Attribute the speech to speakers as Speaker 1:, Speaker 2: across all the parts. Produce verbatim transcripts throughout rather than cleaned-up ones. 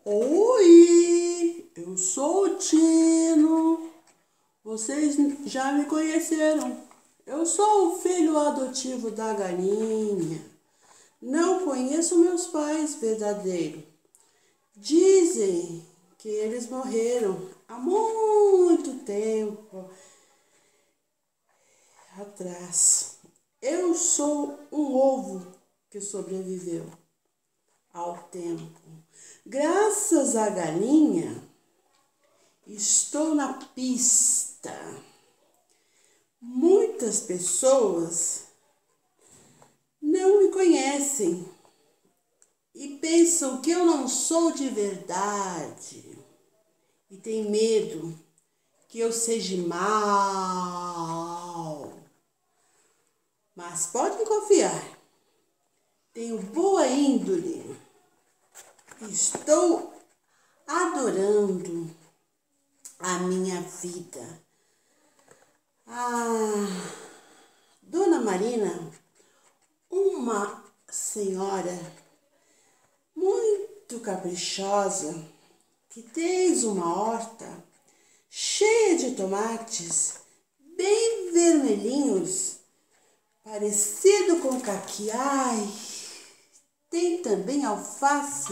Speaker 1: Oi, eu sou o Tino. Vocês já me conheceram. Eu sou o filho adotivo da galinha. Não conheço meus pais verdadeiros. Dizem que eles morreram há muito tempo atrás. Eu sou um ovo que sobreviveu ao tempo. Graças à galinha, estou na pista. Muitas pessoas não me conhecem e pensam que eu não sou de verdade e tem medo que eu seja mal. Mas podem confiar, tenho boa índole. Estou adorando a minha vida. Ah, Dona Marina, uma senhora muito caprichosa, que tens uma horta cheia de tomates bem vermelhinhos, parecido com caqui. Ai, tem também alface,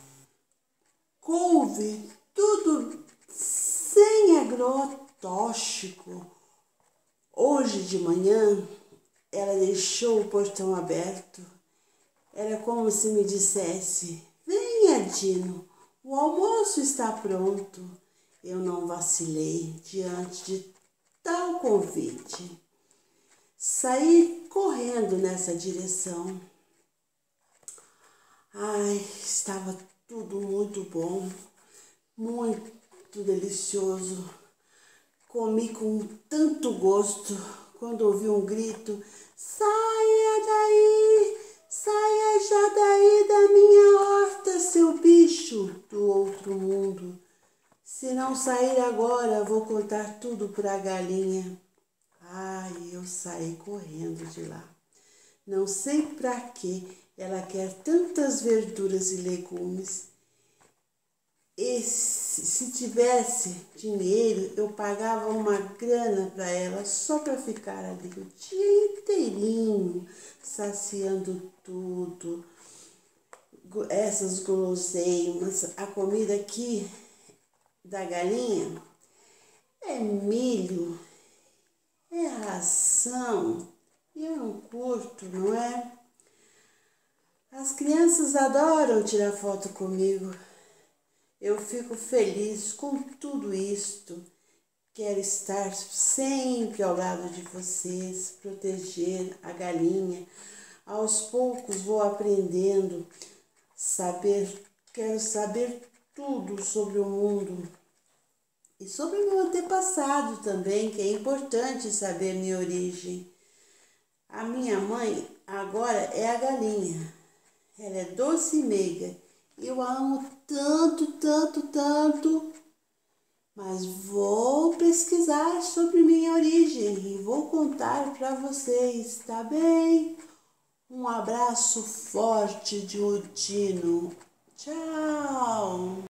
Speaker 1: couve, tudo sem agrotóxico. Hoje de manhã ela deixou o portão aberto. Era como se me dissesse: venha, Dino, o almoço está pronto. Eu não vacilei diante de tal convite. Saí correndo nessa direção. Ai, estava tudo muito bom, muito delicioso. Comi com tanto gosto quando ouvi um grito: saia daí, saia já daí da minha horta, seu bicho do outro mundo. Se não sair agora, vou contar tudo para a galinha. Ai, eu saí correndo de lá. Não sei para que ela quer tantas verduras e legumes. E se, se tivesse dinheiro, eu pagava uma grana para ela só para ficar ali o dia inteirinho, saciando tudo. Essas guloseimas, a comida aqui da galinha é milho, é ração, e eu não curto, não é? As crianças adoram tirar foto comigo. Eu fico feliz com tudo isto. Quero estar sempre ao lado de vocês, proteger a galinha. Aos poucos vou aprendendo, saber, quero saber tudo sobre o mundo. E sobre meu antepassado também, que é importante saber minha origem. A minha mãe agora é a galinha. Ela é doce e meiga. Eu a amo tanto, tanto, tanto. Mas vou pesquisar sobre minha origem e vou contar para vocês, tá bem? Um abraço forte de Odino. Tchau!